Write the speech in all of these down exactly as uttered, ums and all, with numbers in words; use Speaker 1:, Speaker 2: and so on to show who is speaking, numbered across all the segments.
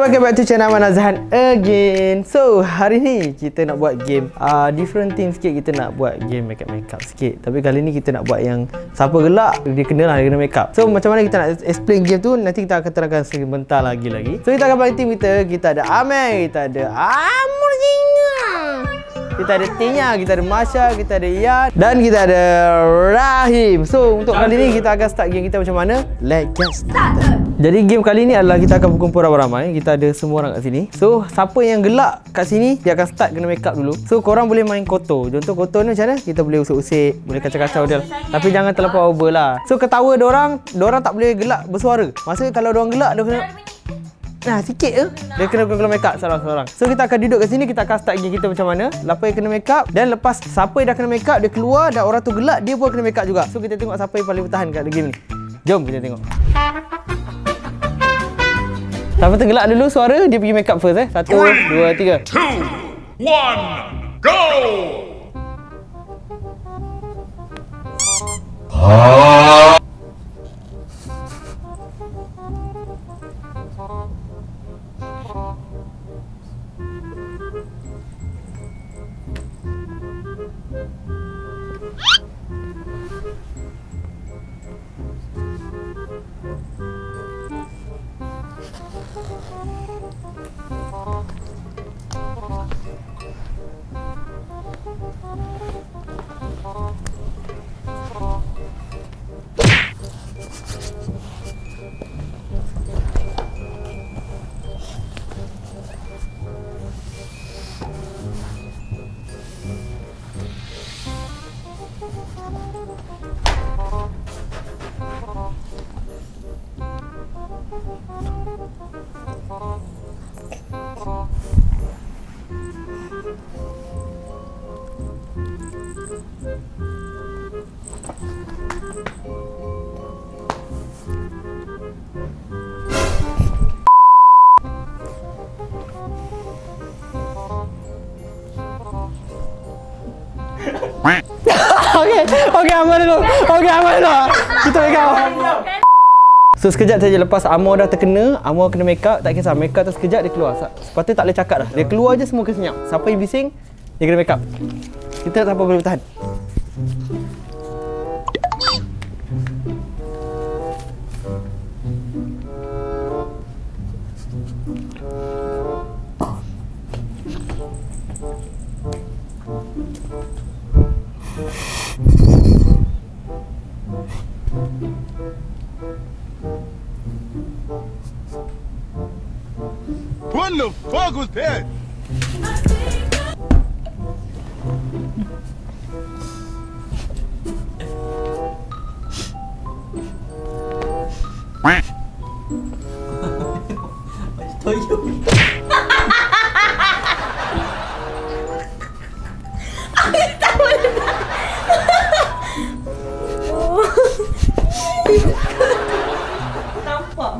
Speaker 1: welcome back to channel Ahmad Nazhan again. So, hari ni kita nak buat game uh, different thing sikit. Kita nak buat game makeup-makeup sikit. Tapi kali ni kita nak buat yang siapa gelak, dia kena lah, dia kena makeup. So, macam mana kita nak explain game tu, nanti kita akan terangkan sebentar lagi lagi. So, kita akan bagi team kita. Kita ada Amel, kita ada Amur Zinga, kita ada Tinya, kita ada Masha, kita ada Ian, dan kita ada Rahim. So, untuk kali ni kita akan start game kita macam mana? Let's get started. Jadi game kali ni adalah kita akan berkumpul ramai-ramai. Kita ada semua orang kat sini. So, siapa yang gelak kat sini, dia akan start kena make up dulu. So, korang boleh main kotor. Contoh kotor ni macam mana? Kita boleh usik-usik, boleh kacau-kacau dia. Tapi jangan terlampau over lah. So, ketawa diorang, diorang tak boleh gelak bersuara. Maksudnya kalau diorang gelak, dia kena nah, sikit je. Dia kena kena make up seorang-seorang. So, kita akan duduk kat sini, kita akan start game kita macam mana. Siapa yang kena make up, dan lepas siapa yang dah kena make up, dia keluar dan orang tu gelak, dia pun kena make up juga. So, kita tengok siapa yang paling bertahan kat game ni. Jom kita tengok. Siapa tergelak dulu suara, dia pergi make up first eh. Satu, dua, tiga.
Speaker 2: two, one, go!
Speaker 1: Okey, okey aman dulu. Okey aman dulu. Kita make up. So sekejap saja lepas Amor dah terkena, Amor kena make up, tak kisah make up tu sekejap dia keluar. Sepatutnya tak boleh cakap dah. Dia keluar je semua kesenyap. Siapa yang bising, dia kena make up. Kita tak apa boleh bertahan.
Speaker 2: What the fuck was that?
Speaker 3: Nampak.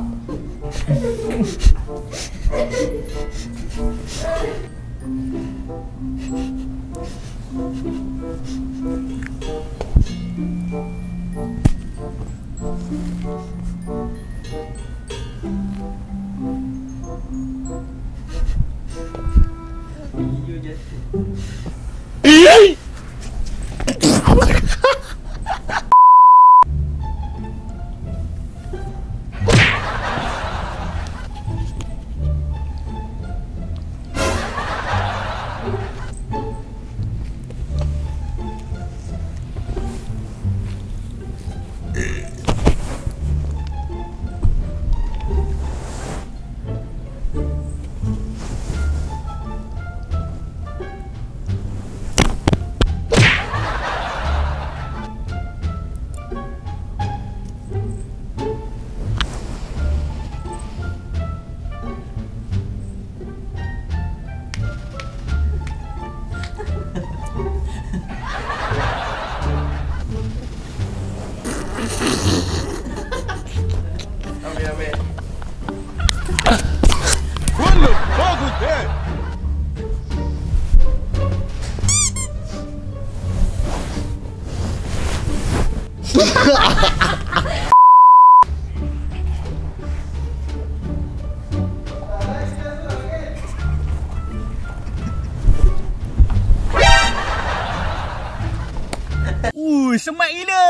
Speaker 4: Uh, semat gila.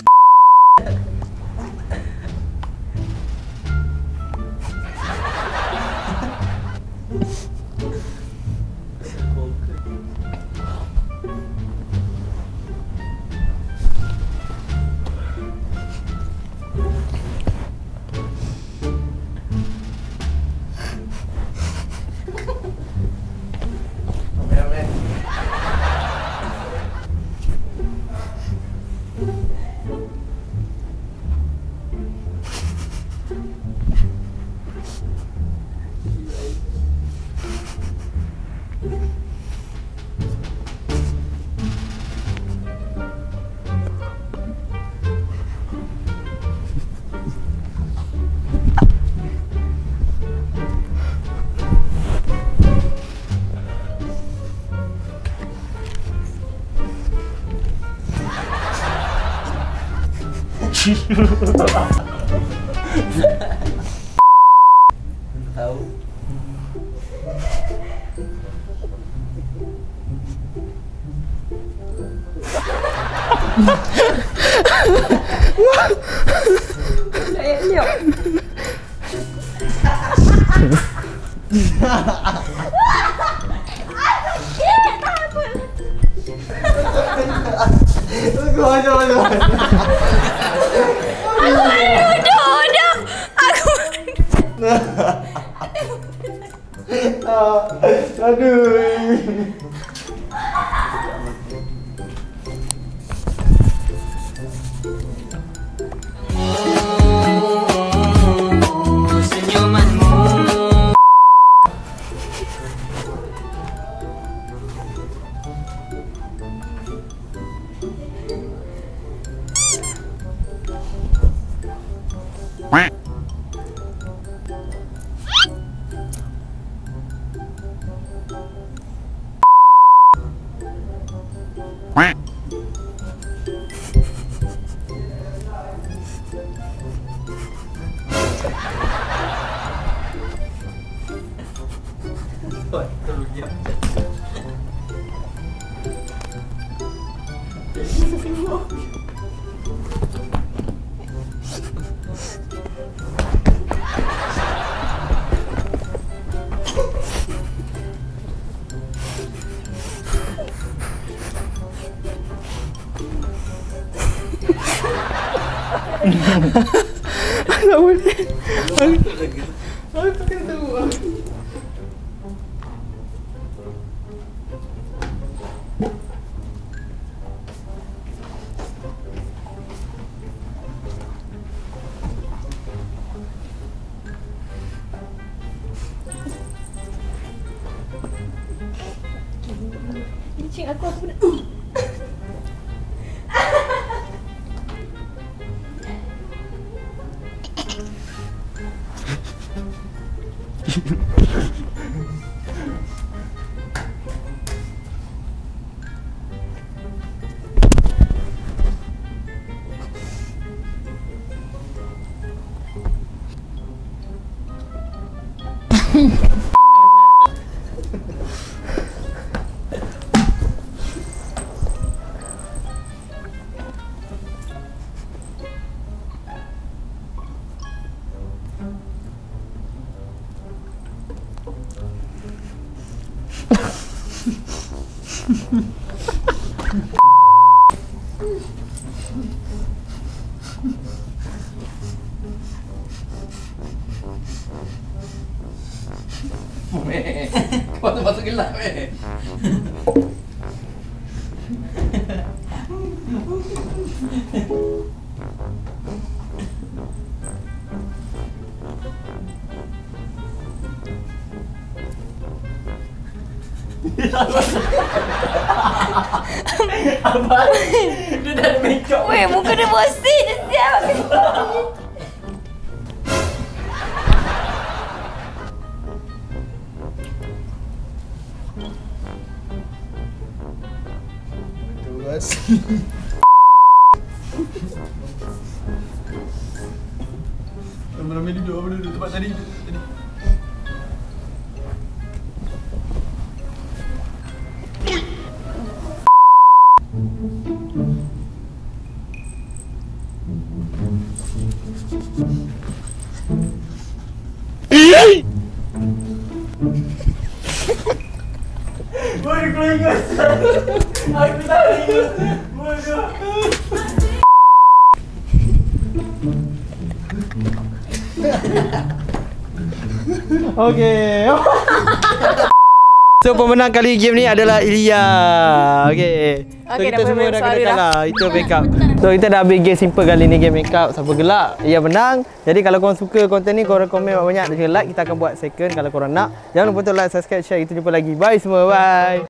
Speaker 5: Tahu.
Speaker 3: Saya lihat.
Speaker 1: Kau aja aja.
Speaker 3: Udah, udah. Aku.
Speaker 1: Aduh. Tak boleh. Aku kena tahu.
Speaker 3: Cik aku aku nak.
Speaker 5: Kau tu masuk gelap eh. Abang, dia dah ada make up.
Speaker 3: Weh, muka dia bersih je siap.
Speaker 1: Terus. Ramai-ramai duduk, ramai duduk tempat tadi. Tadi. Baru kau ingat. Aku tak ingat. Bodoh. Okey. So pemenang kali game ni adalah Ilya. Okey. So
Speaker 3: Okey,
Speaker 1: kita
Speaker 3: dah
Speaker 1: semua
Speaker 3: boleh
Speaker 1: dah kena
Speaker 3: bersuara dah.
Speaker 1: kalah. Itu make up. So kita dah habis game simple kali ni, game make up. Siapa gelak, Ilya menang. Jadi kalau korang suka konten ni, korang komen banyak-banyak dan juga like, kita akan buat second kalau korang nak. Jangan lupa untuk like, subscribe, share. Kita jumpa lagi. Bye semua. Bye.